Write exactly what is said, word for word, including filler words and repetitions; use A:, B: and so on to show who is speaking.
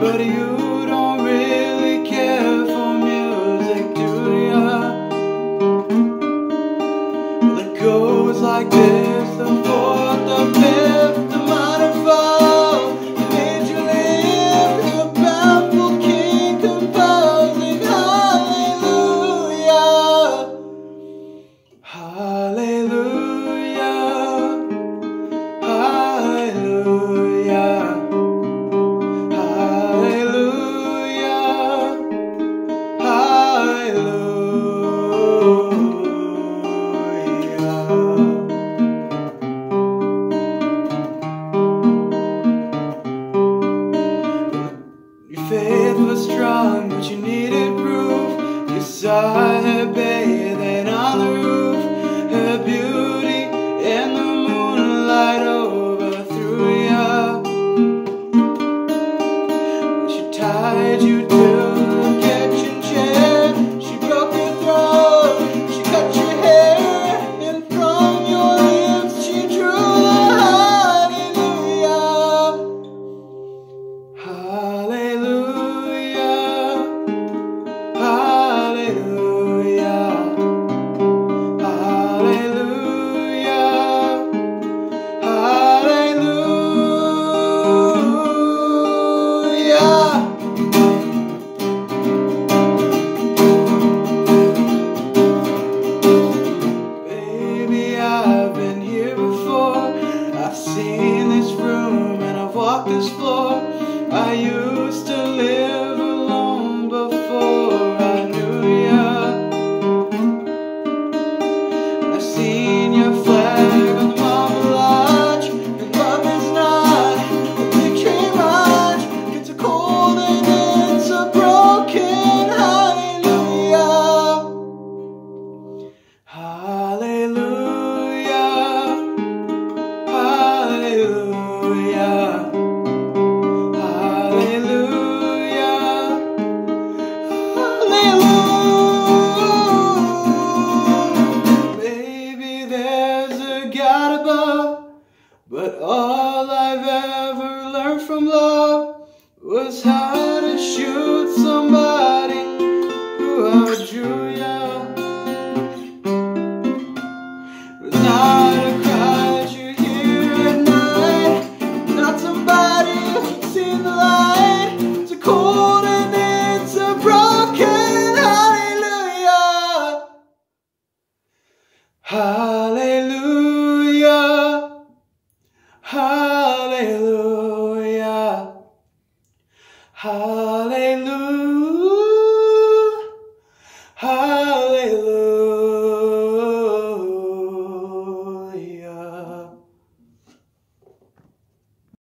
A: but you don't really care for music, do ya? Well, it goes like this: the fourth, the fifth, the minor fall, the major lift, the baffled king composing hallelujah, hallelujah, hallelujah, hallelujah, Your faith was strong, but you needed proof. You saw her bathing on the roof, her beauty in the moonlight overthrew ya. She tied you to the kitchen chair, she broke your throat, she cut your hair, and from your lips she drew a hallelujah, hallelujah, hallelujah, hallelujah, hallelujah. Baby, I've been here before. I've seen this room and I've walked this floor. I used to live alone before I knew ya. And I've seen your flag on the marble arch. And love is not a victory march. It's a cold and it's a broken hallelujah, hallelujah, hallelujah, hallelujah, hallelujah. Maybe there's a God above, but all I've ever learned from love was how to shoot somebody who outdrew ya. It was not a crowd you hear at night, not somebody who's seen the light. It's a cold and it's a broken hallelujah, hallelujah, hallelujah, hallelujah.